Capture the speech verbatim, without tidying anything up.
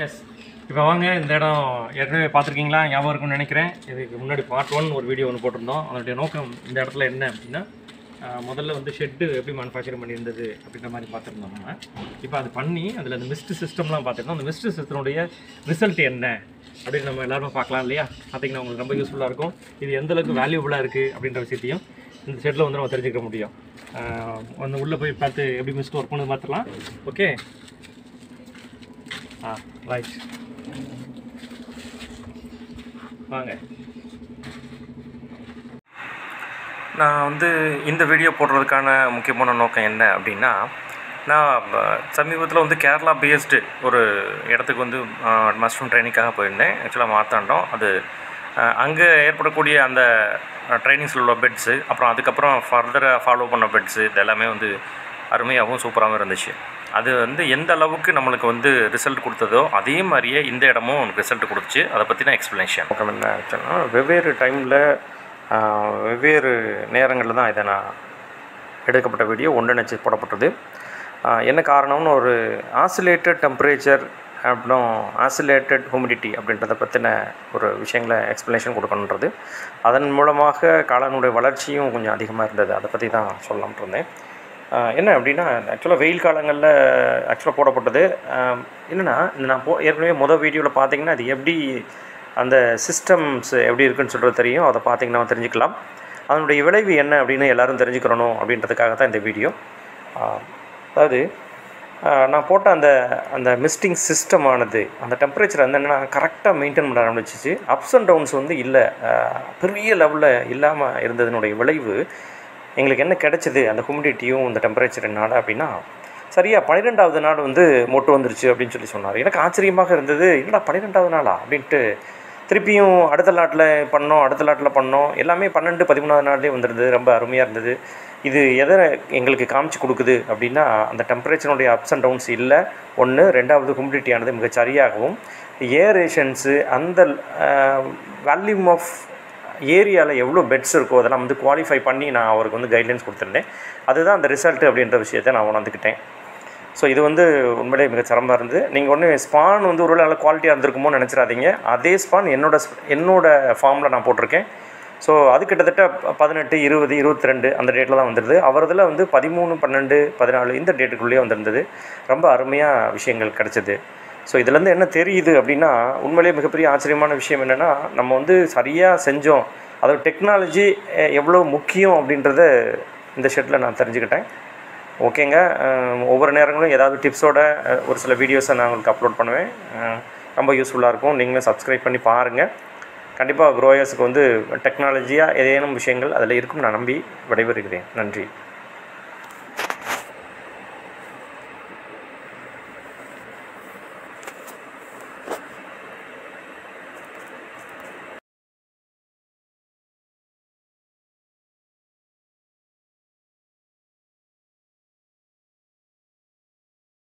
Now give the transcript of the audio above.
S இப்போ வாங்க இந்த இடம் ஏற்கனவே பார்த்துருக்கீங்களா ஞாபகம் இருக்கும்னு நினைக்கிறேன். இதுக்கு முன்னாடி பார்ட் ஒன் ஒரு வீடியோ ஒன்று போட்டிருந்தோம். அதனுடைய நோக்கம் இந்த இடத்துல என்ன அப்படின்னா முதல்ல வந்து ஷெட்டு எப்படி மேனுஃபேக்சரிங் பண்ணியிருந்தது அப்படின்ற மாதிரி பார்த்துருந்தோம். நம்ம இப்போ அது பண்ணி அதில் அந்த மிஸ்ட் சிஸ்டம்லாம் பார்த்துருந்தோம். அந்த மிஸ்ட் சிஸ்டத்தினுடைய ரிசல்ட் என்ன அப்படின்னு நம்ம எல்லாருமே பார்க்கலாம் இல்லையா? பார்த்திங்கன்னா உங்களுக்கு ரொம்ப யூஸ்ஃபுல்லாக இருக்கும். இது எந்தளவுக்கு வேல்யூபுளாக இருக்குது அப்படின்ற விஷயத்தையும் இந்த ஷெட்டில் வந்து நம்ம தெரிஞ்சுக்க முடியும். வந்து உள்ளே போய் பார்த்து எப்படி மிஸ்ட் ஒர்க் பண்ணி பார்த்துக்கலாம். ஓகே, ஆ ரைட் வாங்க. நான் வந்து இந்த வீடியோ போடுறதுக்கான முக்கியமான நோக்கம் என்ன அப்படின்னா, நான் சமீபத்தில் வந்து கேரளா பேஸ்டு ஒரு இடத்துக்கு வந்து மஷ்ரூம் ட்ரைனிங்காக போயிருந்தேன். ஆக்சுவலாக மார்த்தாண்டம். அது அங்கே ஏற்படக்கூடிய அந்த ட்ரைனிங்ஸில் உள்ள பெட்ஸு, அப்புறம் அதுக்கப்புறம் ஃபர்தராக ஃபாலோ பண்ண பெட்ஸு, இது எல்லாமே வந்து அருமையாகவும் சூப்பராகவும் இருந்துச்சு. அது வந்து எந்த அளவுக்கு நம்மளுக்கு வந்து ரிசல்ட் கொடுத்ததோ அதே மாதிரியே இந்த இடமும் ரிசல்ட் கொடுத்துச்சு. அதை பற்றி நான் எக்ஸ்ப்ளனேஷன் என்ன ஆக்சுவலாக வெவ்வேறு டைமில் வெவ்வேறு நேரங்களில் தான் இதை நான் எடுக்கப்பட்ட வீடியோ ஒன்றிணைச்சு போடப்பட்டது. என்ன காரணம்னு ஒரு ஆசிலேட்டட் டெம்பரேச்சர் அப்புறம் ஆசிலேட்டட் ஹியூமிடிட்டி அப்படின்றத பற்றின ஒரு விஷயங்களை எக்ஸ்ப்ளனேஷன் கொடுக்கணுன்றது. அதன் மூலமாக காளானுடைய வளர்ச்சியும் கொஞ்சம் அதிகமாக இருந்தது. அதை பற்றி தான் சொல்லலாம்னு இருந்தேன். என்ன அப்படின்னா, ஆக்சுவலாக வெயில் காலங்களில் ஆக்சுவலாக போடப்பட்டது. என்னென்னா, நான் போ ஏற்கனவே மொதல் வீடியோவில் பார்த்தீங்கன்னா அது எப்படி அந்த சிஸ்டம்ஸ் எப்படி இருக்குதுன்னு சொல்கிறது தெரியும். அதை பார்த்திங்கன்னா தெரிஞ்சுக்கலாம். அதனுடைய விளைவு என்ன அப்படின்னு எல்லோரும் தெரிஞ்சுக்கிறணும் அப்படின்றதுக்காக தான் இந்த வீடியோ. அதாவது நான் போட்ட அந்த அந்த மிஸ்டிங் சிஸ்டமானது அந்த டெம்பரேச்சர் வந்து என்னென்னா கரெக்டாக மெயின்டைன் பண்ண ஆரம்பிச்சிச்சு. அப்ஸ் அண்ட் டவுன்ஸ் வந்து இல்லை, பெரிய லெவலில் இல்லாமல் இருந்ததுனுடைய விளைவு எங்களுக்கு என்ன கிடச்சிது அந்த ஹியூமிடிட்டியும் இந்த டெம்பரேச்சர்னால அப்படின்னா, சரியாக பன்னிரெண்டாவது நாள் வந்து மொட்டு வந்துருச்சு அப்படின்னு சொல்லி சொன்னார். எனக்கு ஆச்சரியமாக இருந்தது. என்னடா பன்னிரெண்டாவது நாளா அப்படின்ட்டு திருப்பியும் அடுத்த லாட்டில் பண்ணோம், அடுத்த லாட்டில் பண்ணோம். எல்லாமே பன்னெண்டு பதிமூணாவது நாள்லேயே வந்துருந்தது. ரொம்ப அருமையாக இருந்தது. இது எதை எங்களுக்கு காமிச்சு கொடுக்குது அப்படின்னா, அந்த டெம்பரேச்சருடைய அப்ஸ் அண்ட் டவுன்ஸ் இல்லை ஒன்று. ரெண்டாவது ஹியூமிடிட்டியானது மிக சரியாகவும், ஏரேஷன்ஸு அந்த வால்யூம் ஆஃப் ஏரியாவில் எவ்வளோ பெட்ஸ் இருக்கோ அதெல்லாம் வந்து குவாலிஃபை பண்ணி நான் அவருக்கு வந்து கைட்லைன்ஸ் கொடுத்துருந்தேன். அதுதான் அந்த ரிசல்ட் அப்படின்ற விஷயத்தை நான் உணர்ந்துக்கிட்டேன். ஸோ இது வந்து உண்மையிலே மிக சிரமமாக இருந்தது. நீங்கள் ஒன்று ஸ்பான் வந்து ஒரு நல்ல குவாலிட்டியாக இருந்திருக்குமோ நினச்சிடாதீங்க. அதே ஸ்பான் என்னோட என்னோடய ஃபார்மில் நான் போட்டிருக்கேன். ஸோ அது கிட்டத்தட்ட பதினெட்டு இருபது இருபத்தி ரெண்டு அந்த டேட்டில் தான் வந்துடுது. அவரதில் வந்து பதிமூணு பன்னெண்டு பதினாலு இந்த டேட்டுக்குள்ளேயே வந்துருந்தது. ரொம்ப அருமையாக விஷயங்கள் கிடச்சிது. ஸோ இதுலேருந்து என்ன தெரியுது அப்படின்னா, உண்மையிலேயே மிகப்பெரிய ஆச்சரியமான விஷயம் என்னென்னா, நம்ம வந்து சரியாக செஞ்சோம். அதோட டெக்னாலஜி எவ்வளோ முக்கியம் அப்படின்றத இந்த ஷெட்டில் நான் தெரிஞ்சுக்கிட்டேன். ஓகேங்க. ஒவ்வொரு நேரங்களும் ஏதாவது டிப்ஸோட ஒரு சில வீடியோஸை நான் உங்களுக்கு அப்லோட் பண்ணுவேன். ரொம்ப யூஸ்ஃபுல்லாக இருக்கும். நீங்களும் சப்ஸ்கிரைப் பண்ணி பாருங்கள். கண்டிப்பாக க்ரோயர்ஸுக்கு வந்து டெக்னாலஜியாக ஏதேனும் விஷயங்கள் அதில் இருக்கும் நான் நம்பி விடைபெறுகிறேன். நன்றி.